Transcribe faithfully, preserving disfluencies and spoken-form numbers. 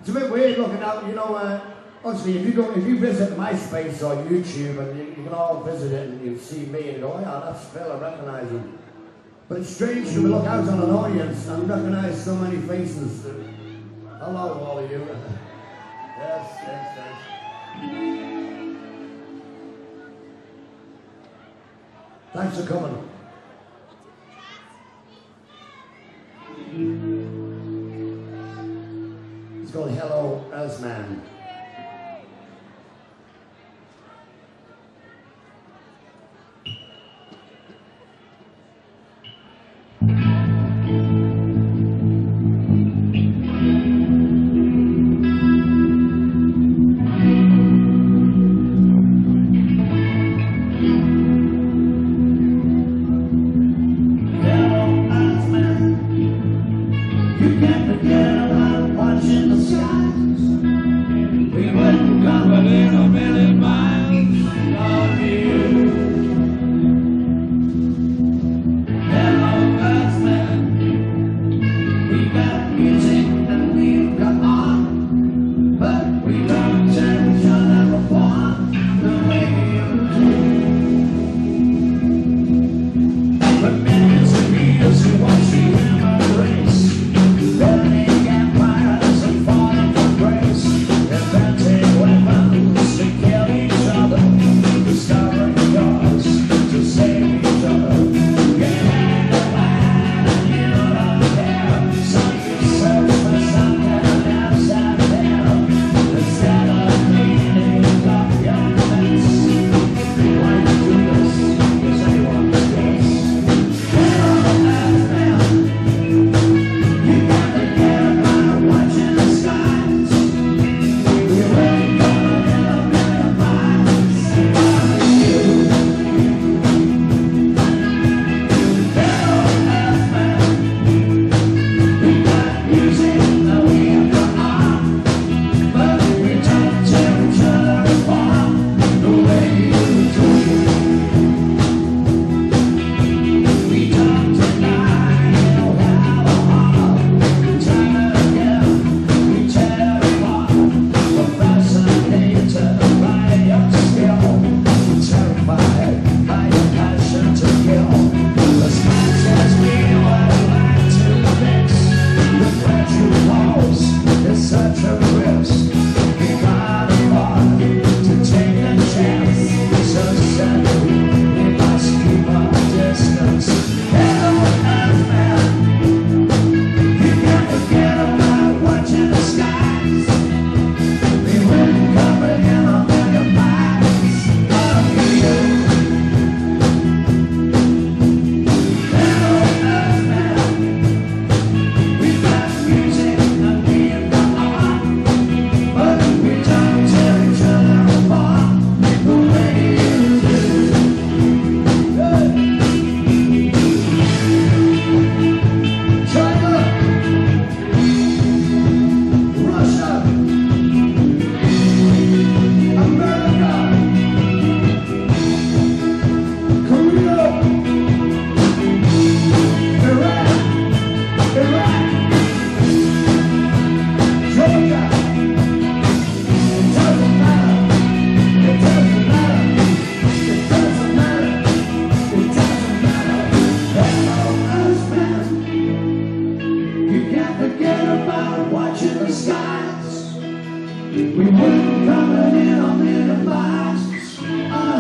It's a bit weird looking out, you know, uh, obviously if you go, if you visit MySpace or YouTube and you, you can all visit it and you see me and you go, oh yeah, that's Phil, I recognise him. But it's strange to look out on an audience and recognise so many faces. Hello, all of you. Yes, yes, yes. Thanks for coming. It's called Hello, Elsman. We wouldn't come in a million miles.